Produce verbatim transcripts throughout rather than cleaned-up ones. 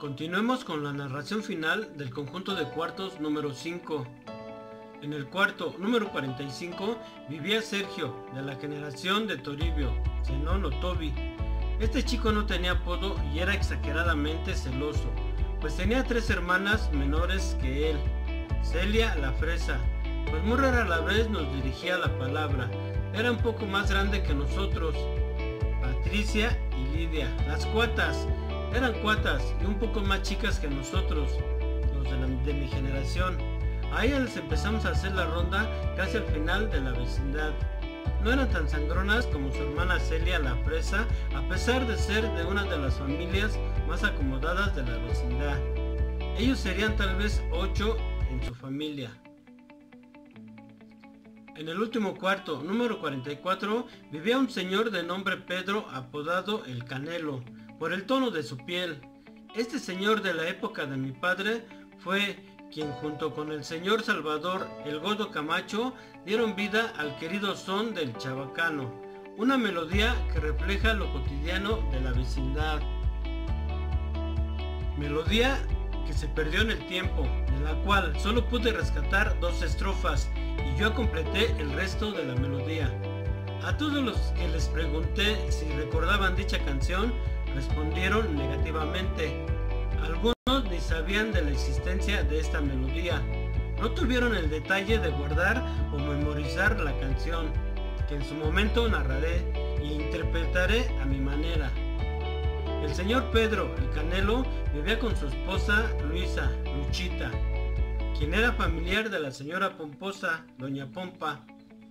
Continuemos con la narración final del conjunto de cuartos número cinco. En el cuarto número cuarenta y cinco vivía Sergio, de la generación de Toribio, Zenón o Tobi. Este chico no tenía apodo y era exageradamente celoso, pues tenía tres hermanas menores que él. Celia la fresa, pues muy rara la vez nos dirigía la palabra, era un poco más grande que nosotros. Patricia y Lidia, las cuatas, eran cuatas y un poco más chicas que nosotros, los de, la, de mi generación. A ellas les empezamos a hacer la ronda casi al final de la vecindad. No eran tan sangronas como su hermana Celia la fresa, a pesar de ser de una de las familias más acomodadas de la vecindad. Ellos serían tal vez ocho en su familia. En el último cuarto, número cuarenta y cuatro, vivía un señor de nombre Pedro, apodado El Canelo, por el tono de su piel. Este señor de la época de mi padre fue quien junto con el señor Salvador el Gordo Camacho dieron vida al querido son del chabacano, una melodía que refleja lo cotidiano de la vecindad. Melodía que se perdió en el tiempo, de la cual solo pude rescatar dos estrofas y yo completé el resto de la melodía. A todos los que les pregunté si recordaban dicha canción, respondieron negativamente. Algunos ni sabían de la existencia de esta melodía. No tuvieron el detalle de guardar o memorizar la canción, que en su momento narraré e interpretaré a mi manera. El señor Pedro, el Canelo, vivía con su esposa Luisa, Luchita, quien era familiar de la señora Pomposa, doña Pompa.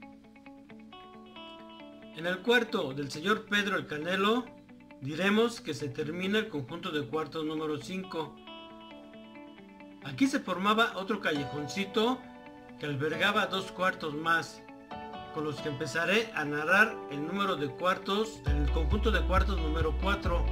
En el cuarto del señor Pedro el Canelo, diremos que se termina el conjunto de cuartos número cinco. Aquí se formaba otro callejoncito que albergaba dos cuartos más, con los que empezaré a narrar el número de cuartos, el conjunto de cuartos número cuatro.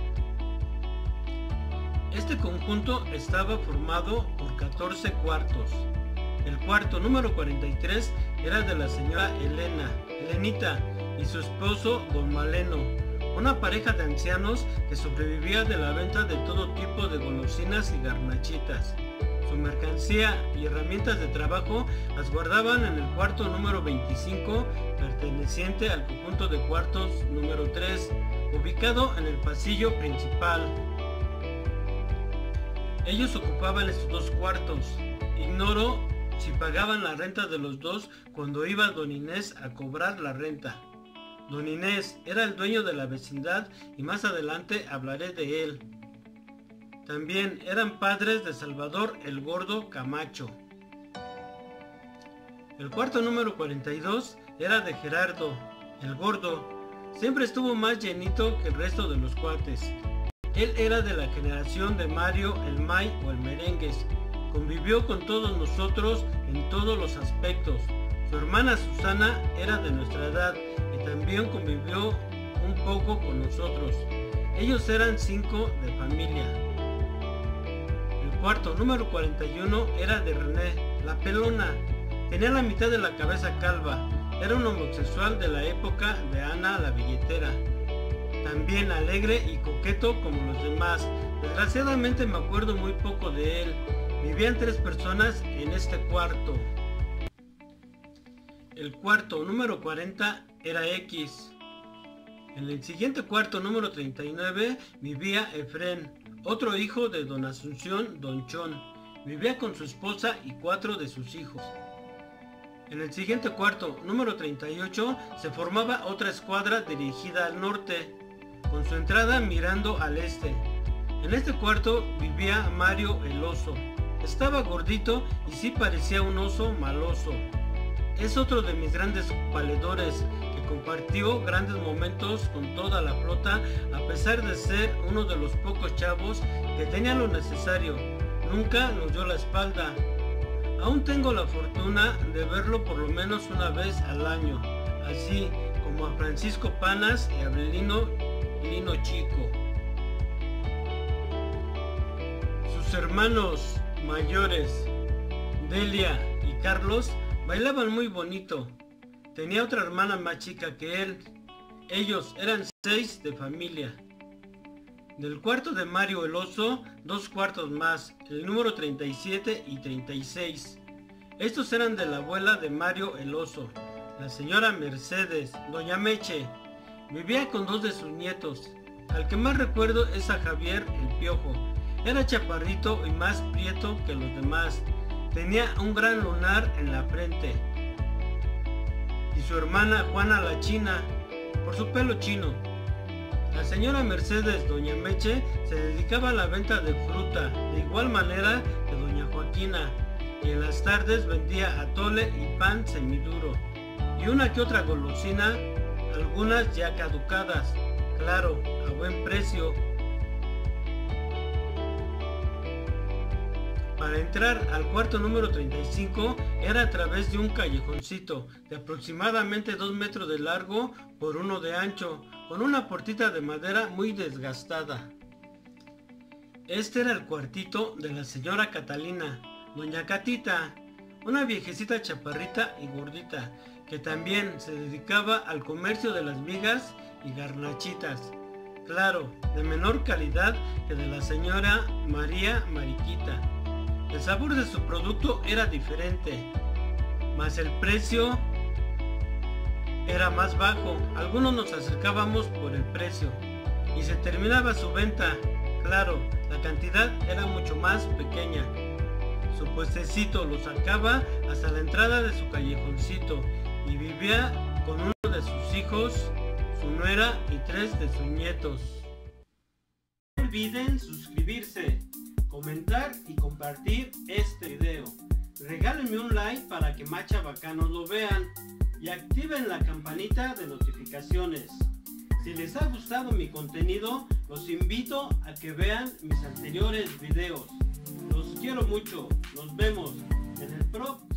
Este conjunto estaba formado por catorce cuartos. El cuarto número cuarenta y tres era de la señora Elena, Elenita, y su esposo Don Maleno, una pareja de ancianos que sobrevivía de la venta de todo tipo de golosinas y garnachitas. Su mercancía y herramientas de trabajo las guardaban en el cuarto número veinticinco, perteneciente al conjunto de cuartos número tres, ubicado en el pasillo principal. Ellos ocupaban estos dos cuartos. Ignoro si pagaban la renta de los dos cuando iba Don Inés a cobrar la renta. Don Inés era el dueño de la vecindad y más adelante hablaré de él. También eran padres de Salvador el Gordo Camacho. El cuarto número cuarenta y dos era de Gerardo, el Gordo. Siempre estuvo más llenito que el resto de los cuates. Él era de la generación de Mario el May o el Merengues. Convivió con todos nosotros en todos los aspectos. Su hermana Susana era de nuestra edad y también convivió un poco con nosotros. Ellos eran cinco de familia. El cuarto número cuarenta y uno era de René, la pelona. Tenía la mitad de la cabeza calva. Era un homosexual de la época de Ana la billetera. También alegre y coqueto como los demás. Desgraciadamente me acuerdo muy poco de él. Vivían tres personas en este cuarto. El cuarto número cuarenta era X. En el siguiente cuarto número treinta y nueve vivía Efrén, otro hijo de Don Asunción Don Chón. Vivía con su esposa y cuatro de sus hijos. En el siguiente cuarto número treinta y ocho se formaba otra escuadra dirigida al norte, con su entrada mirando al este. En este cuarto vivía Mario el oso. Estaba gordito y sí parecía un oso maloso. Es otro de mis grandes valedores que compartió grandes momentos con toda la flota, a pesar de ser uno de los pocos chavos que tenía lo necesario. Nunca nos dio la espalda. Aún tengo la fortuna de verlo por lo menos una vez al año, así como a Francisco Panas y a Abelino Lino Chico. Sus hermanos mayores, Delia y Carlos, bailaban muy bonito. Tenía otra hermana más chica que él. Ellos eran seis de familia. Del cuarto de Mario el Oso, dos cuartos más, el número treinta y siete y treinta y seis. Estos eran de la abuela de Mario el Oso, la señora Mercedes, doña Meche. Vivía con dos de sus nietos. Al que más recuerdo es a Javier el Piojo. Era chaparrito y más prieto que los demás. Tenía un gran lunar en la frente. Y su hermana Juana la China, por su pelo chino. La señora Mercedes, doña Meche, se dedicaba a la venta de fruta, de igual manera que doña Joaquina, y en las tardes vendía atole y pan semiduro, y una que otra golosina, algunas ya caducadas, claro, a buen precio. Para entrar al cuarto número treinta y cinco era a través de un callejoncito de aproximadamente dos metros de largo por uno de ancho, con una puertita de madera muy desgastada. Este era el cuartito de la señora Catalina, doña Catita, una viejecita chaparrita y gordita, que también se dedicaba al comercio de las migas y garnachitas, claro, de menor calidad que de la señora María Mariquita. El sabor de su producto era diferente, mas el precio era más bajo. Algunos nos acercábamos por el precio y se terminaba su venta. Claro, la cantidad era mucho más pequeña. Su puestecito lo sacaba hasta la entrada de su callejoncito y vivía con uno de sus hijos, su nuera y tres de sus nietos. No olviden suscribirse, comentar y compartir este video. Regálenme un like para que más chavacanos lo vean y activen la campanita de notificaciones. Si les ha gustado mi contenido, los invito a que vean mis anteriores videos. Los quiero mucho. Nos vemos en el próximo.